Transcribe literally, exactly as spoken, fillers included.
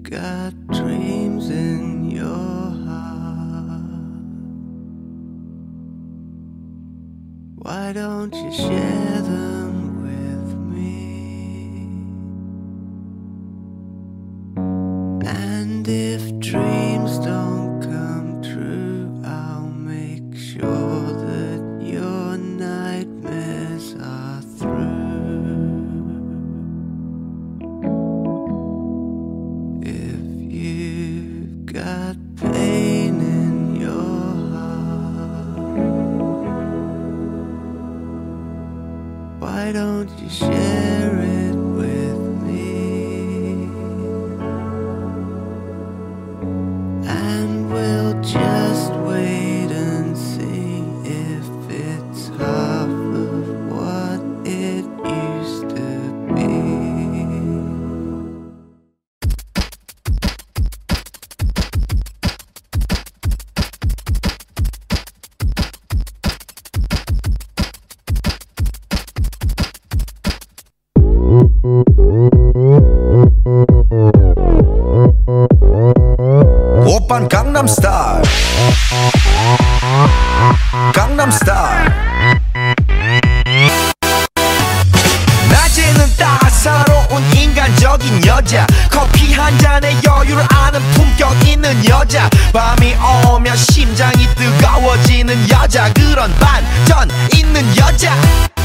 got dreams in your heart, why don't you share them with me? And if dreams don't come true, I'll make sure that your nightmares are through. If you've got pain in your heart, why don't you share it with me? And we'll just wait and see if it's half of what it used to be. 오빤 강남스타일 강남스타일 낮에는 따사로운 인간적인 여자, 커피 한 잔에 여유를 아는 품격 있는 여자, 밤이 오면 심장이 뜨거워지는 여자, 그런 반전 있는 여자.